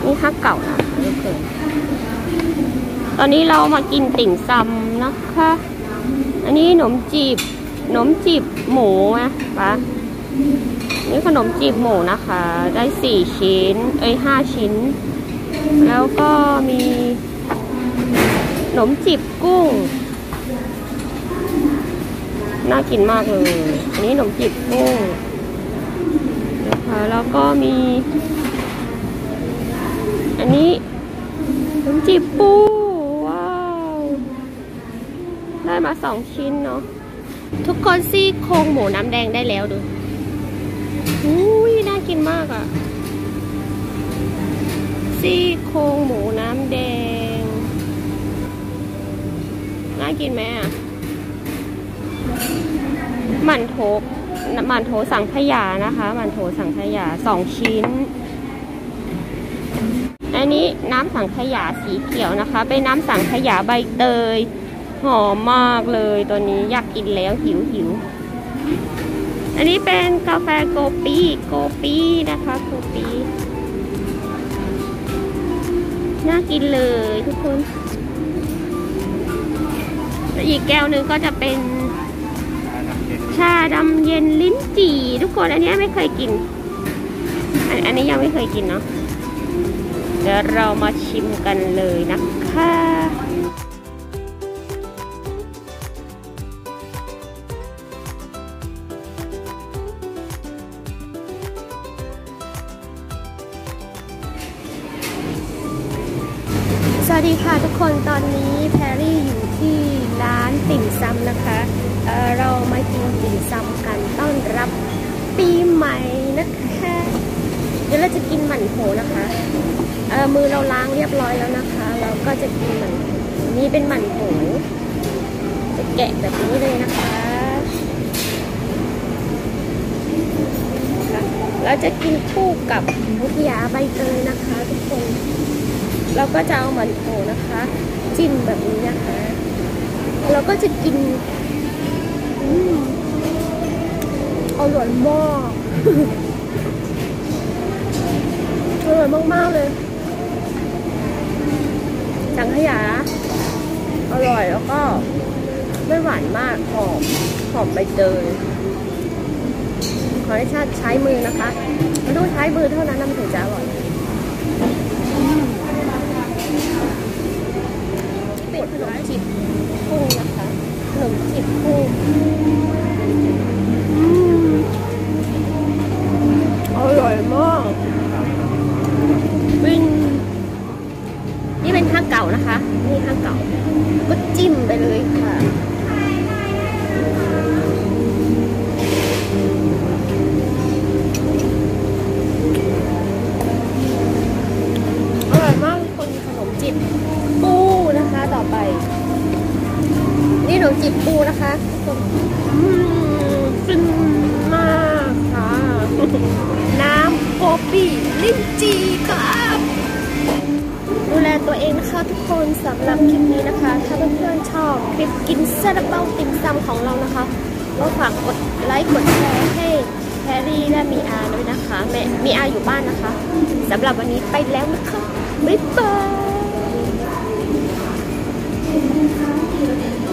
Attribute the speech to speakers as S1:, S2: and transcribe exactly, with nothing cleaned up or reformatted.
S1: นี่ฮักเก่านะทุกคนตอนนี้เรามากินติ่มซำนะคะอันนี้ขนมจีบขนมจีบหมูนะปะนี่ขนมจีบหมูนะคะได้สี่ชิ้นเอ้ยห้าชิ้นแล้วก็มีขนมจีบกุ้งน่ากินมากเลยอันนี้ขนมจีบกุ้งนะคะแล้วก็มีอันนี้ขนมจีบปูว้าวได้มาสองชิ้นเนาะทุกคนซี่โครงหมูน้ำแดงได้แล้วดูอุ้ยน่ากินมากอ่ะซี่โครงหมูน้ำแดงน่ากินไหมอ่ะหมั่นโถหมั่นโถสังขยานะคะหมั่นโถสังขยาสองชิ้นอันนี้น้ำสังขยาสีเขียวนะคะเป็นน้ำสังขยาใบเตยหอมมากเลยตัวนี้อยากกินแล้วหิวหิวอันนี้เป็นกาแฟโกปีโกปีนะคะโกปีน่ากินเลยทุกคนแล้วอีกแก้วนึงก็จะเป็นชาดำเย็นลิ้นจี่ทุกคนอันนี้ไม่เคยกินอัน, อันนี้ยังไม่เคยกินเนาะเดี๋ยวเรามาชิมกันเลยนะคะสวัสดีค่ะทุกคนตอนนี้แพรรี่อยู่ที่ร้านติ่มซำนะคะเอ่อเรามากินติ่มซำกันต้อนรับปีใหม่นะคะเดี๋ยวเราจะกินหมั่นโถนะคะเอ่อมือเราล้างเรียบร้อยแล้วนะคะเราก็จะกินหมั่นโถนี่เป็นหมั่นโถจะแกะแบบนี้เลยนะคะเราจะกินคู่กับมุกยาใบเตยนะคะทุกคนเราก็จะเอาหมั่นโถนะคะจิ้มแบบนี้นะคะเราก็จะกินอืมอร่อยมากอร่อยมากๆเลยสังขยาอร่อยแล้วก็ไม่หวานมากหอมหอมใบเตยขอให้ชาติใช้มือนะคะมันต้องใช้มือเท่านั้นมันถึงจะอร่อยเป็นขนมจีบกุ้งนะคะขนมจีบกุ้งอร่อยมากเป็นนี่เป็นข้าวเก่านะคะนี่ข้าวเก่าก็จิ้มไปเลยค่ะอร่อยมากคนขนมจีบปูนะคะต่อไปนี่ขนมจีบปูนะคะฟินมากค่ะน้ำโกปีลิ้นจี่ครับดูแลตัวเองนะคะทุกคนสำหรับคลิปนี้นะคะถ้าเพื่อนๆชอบคลิปกินซาลาเปาติ่มซำของเรานะคะก็ฝากกดไลค์กดแชร์ให้แพรรี่และมีอาด้วยนะคะแม่มีอาอยู่บ้านนะคะสำหรับวันนี้ไปแล้วนะคะบ๊ายบาย